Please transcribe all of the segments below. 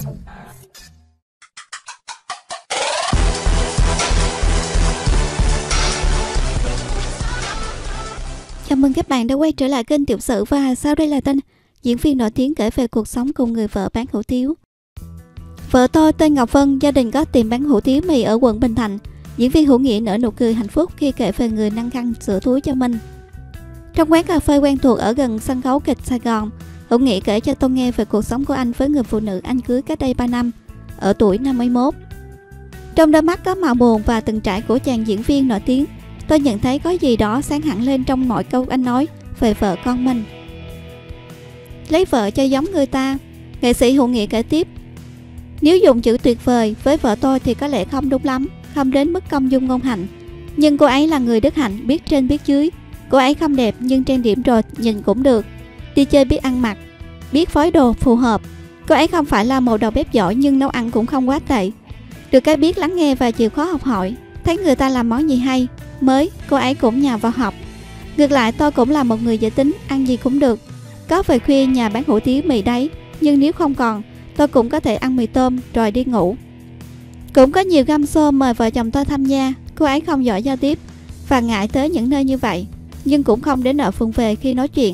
Chào mừng các bạn đã quay trở lại kênh Tiểu Sử, và sau đây là tin diễn viên nổi tiếng kể về cuộc sống cùng người vợ bán hủ tiếu. Vợ tôi tên Ngọc Vân, gia đình có tiệm bán hủ tiếu mì ở quận Bình Thạnh. Diễn viên Hữu Nghĩa nở nụ cười hạnh phúc khi kể về người năng khăn sửa túi cho mình. Trong quán cà phê quen thuộc ở gần sân khấu kịch Sài Gòn, Hữu Nghĩa kể cho tôi nghe về cuộc sống của anh với người phụ nữ anh cưới cách đây 3 năm, ở tuổi 51. Trong đôi mắt có màu buồn và từng trải của chàng diễn viên nổi tiếng, tôi nhận thấy có gì đó sáng hẳn lên trong mọi câu anh nói về vợ con mình. Lấy vợ cho giống người ta, nghệ sĩ Hữu Nghĩa kể tiếp. Nếu dùng chữ tuyệt vời với vợ tôi thì có lẽ không đúng lắm, không đến mức công dung ngôn hạnh. Nhưng cô ấy là người đức hạnh, biết trên biết dưới. Cô ấy không đẹp nhưng trang điểm rồi nhìn cũng được. Đi chơi biết ăn mặc, biết phối đồ phù hợp. Cô ấy không phải là một đầu bếp giỏi nhưng nấu ăn cũng không quá tệ. Được cái biết lắng nghe và chịu khó học hỏi. Thấy người ta làm món gì hay, mới, cô ấy cũng nhào vào học. Ngược lại, tôi cũng là một người dễ tính, ăn gì cũng được. Có về khuya nhà bán hủ tiếu mì đấy, nhưng nếu không còn, tôi cũng có thể ăn mì tôm rồi đi ngủ. Cũng có nhiều game show mời vợ chồng tôi tham gia. Cô ấy không giỏi giao tiếp và ngại tới những nơi như vậy, nhưng cũng không đến nợ phụng về khi nói chuyện.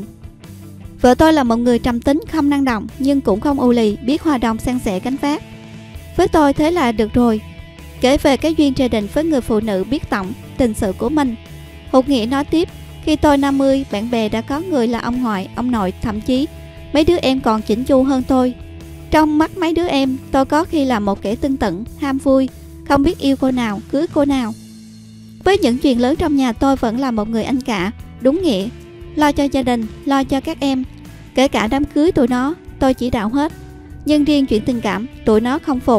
Vợ tôi là một người trầm tính, không năng động nhưng cũng không ù lì, biết hòa đồng san sẻ gánh vác. Với tôi thế là được rồi. Kể về cái duyên trời định với người phụ nữ biết tổng tình sự của mình, Hữu Nghĩa nói tiếp. Khi tôi 50, bạn bè đã có người là ông ngoại, ông nội, thậm chí mấy đứa em còn chỉnh chu hơn tôi. Trong mắt mấy đứa em, tôi có khi là một kẻ tưng tửng, ham vui, không biết yêu cô nào, cưới cô nào. Với những chuyện lớn trong nhà, tôi vẫn là một người anh cả, đúng nghĩa, lo cho gia đình, lo cho các em. Kể cả đám cưới tụi nó, tôi chỉ đạo hết. Nhưng riêng chuyện tình cảm, tụi nó không phục.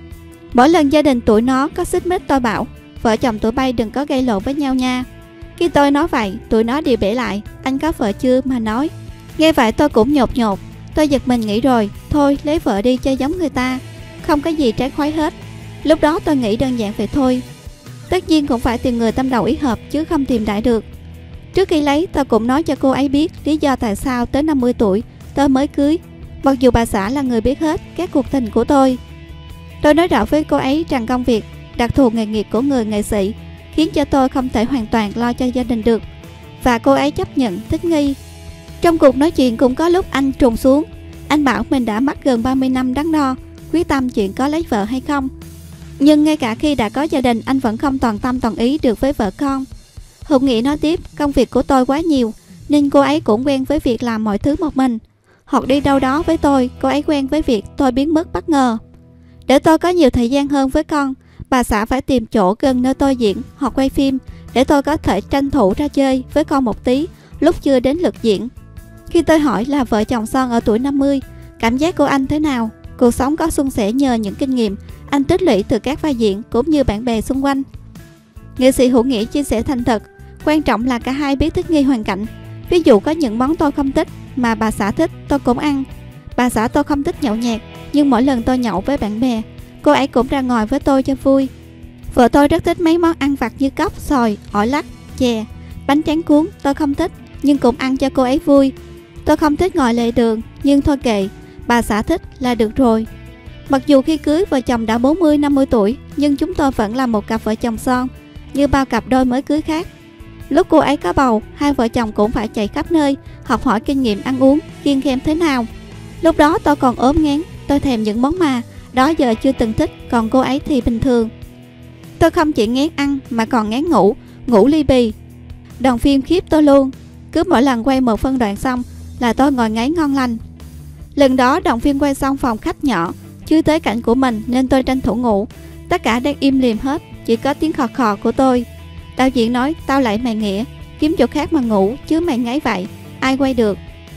Mỗi lần gia đình tụi nó có xích mích, tôi bảo vợ chồng tụi bay đừng có gây lộn với nhau nha. Khi tôi nói vậy, tụi nó đều bể lại. Anh có vợ chưa mà nói. Nghe vậy tôi cũng nhột nhột. Tôi giật mình nghĩ rồi, thôi lấy vợ đi cho giống người ta, không có gì trái khoái hết. Lúc đó tôi nghĩ đơn giản vậy thôi. Tất nhiên cũng phải tìm người tâm đầu ý hợp chứ không tìm đại được. Trước khi lấy, tôi cũng nói cho cô ấy biết lý do tại sao tới 50 tuổi tôi mới cưới, mặc dù bà xã là người biết hết các cuộc tình của tôi. Tôi nói rõ với cô ấy rằng công việc, đặc thù nghề nghiệp của người nghệ sĩ khiến cho tôi không thể hoàn toàn lo cho gia đình được, và cô ấy chấp nhận, thích nghi. Trong cuộc nói chuyện cũng có lúc anh trùng xuống. Anh bảo mình đã mất gần 30 năm đắn đo, quyết tâm chuyện có lấy vợ hay không. Nhưng ngay cả khi đã có gia đình, anh vẫn không toàn tâm toàn ý được với vợ con. Hữu Nghĩa nói tiếp, công việc của tôi quá nhiều nên cô ấy cũng quen với việc làm mọi thứ một mình. Hoặc đi đâu đó với tôi, cô ấy quen với việc tôi biến mất bất ngờ. Để tôi có nhiều thời gian hơn với con, bà xã phải tìm chỗ gần nơi tôi diễn hoặc quay phim để tôi có thể tranh thủ ra chơi với con một tí lúc chưa đến lượt diễn. Khi tôi hỏi là vợ chồng son ở tuổi 50, cảm giác của anh thế nào? Cuộc sống có suôn sẻ nhờ những kinh nghiệm anh tích lũy từ các vai diễn cũng như bạn bè xung quanh. Nghệ sĩ Hữu Nghĩa chia sẻ thành thật, quan trọng là cả hai biết thích nghi hoàn cảnh. Ví dụ có những món tôi không thích mà bà xã thích, tôi cũng ăn. Bà xã tôi không thích nhậu nhẹt, nhưng mỗi lần tôi nhậu với bạn bè, cô ấy cũng ra ngồi với tôi cho vui. Vợ tôi rất thích mấy món ăn vặt như cóc, xồi, ổi lắc, chè, bánh tráng cuốn, tôi không thích, nhưng cũng ăn cho cô ấy vui. Tôi không thích ngồi lề đường, nhưng thôi kệ, bà xã thích là được rồi. Mặc dù khi cưới vợ chồng đã 40-50 tuổi, nhưng chúng tôi vẫn là một cặp vợ chồng son, như bao cặp đôi mới cưới khác. Lúc cô ấy có bầu, hai vợ chồng cũng phải chạy khắp nơi, học hỏi kinh nghiệm ăn uống, kiêng khem thế nào. Lúc đó tôi còn ốm ngán, tôi thèm những món mà đó giờ chưa từng thích, còn cô ấy thì bình thường. Tôi không chỉ ngán ăn mà còn ngán ngủ, ngủ ly bì. Đoàn phim khiếp tôi luôn, cứ mỗi lần quay một phân đoạn xong là tôi ngồi ngáy ngon lành. Lần đó đoàn phim quay xong phòng khách nhỏ, chưa tới cảnh của mình nên tôi tranh thủ ngủ. Tất cả đang im lìm hết, chỉ có tiếng khò khò của tôi. Đạo diễn nói, tao lại mày Nghĩa, kiếm chỗ khác mà ngủ chứ mày ngáy vậy, ai quay được.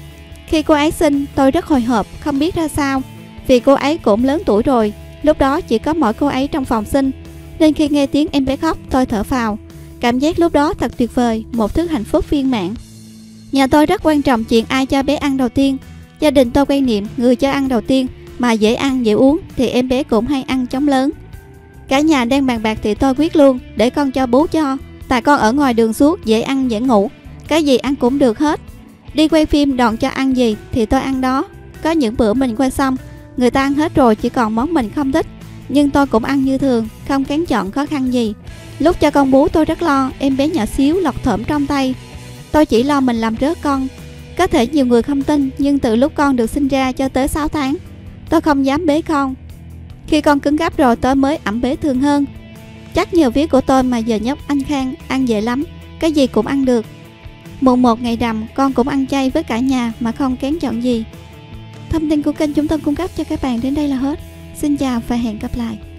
Khi cô ấy sinh, tôi rất hồi hộp, không biết ra sao, vì cô ấy cũng lớn tuổi rồi. Lúc đó chỉ có mỗi cô ấy trong phòng sinh, nên khi nghe tiếng em bé khóc, tôi thở phào. Cảm giác lúc đó thật tuyệt vời, một thứ hạnh phúc viên mãn. Nhà tôi rất quan trọng chuyện ai cho bé ăn đầu tiên. Gia đình tôi quan niệm người cho ăn đầu tiên mà dễ ăn dễ uống thì em bé cũng hay ăn chóng lớn. Cả nhà đang bàn bạc thì tôi quyết luôn, để con cho bú cho, tại con ở ngoài đường suốt, dễ ăn dễ ngủ, cái gì ăn cũng được hết. Đi quay phim đòn cho ăn gì thì tôi ăn đó. Có những bữa mình quay xong Người ta ăn hết rồi, chỉ còn món mình không thích. Nhưng tôi cũng ăn như thường, không kén chọn khó khăn gì. Lúc cho con bú tôi rất lo, em bé nhỏ xíu lọt thởm trong tay. Tôi chỉ lo mình làm rớt con. Có thể nhiều người không tin, nhưng từ lúc con được sinh ra cho tới 6 tháng, tôi không dám bế con. Khi con cứng cáp rồi tôi mới ẵm bế thường hơn. Chắc nhờ vía của tôi mà giờ nhóc anh Khang ăn dễ lắm, cái gì cũng ăn được. Mùng 1 ngày rằm con cũng ăn chay với cả nhà mà không kén chọn gì. Thông tin của kênh chúng tôi cung cấp cho các bạn đến đây là hết. Xin chào và hẹn gặp lại.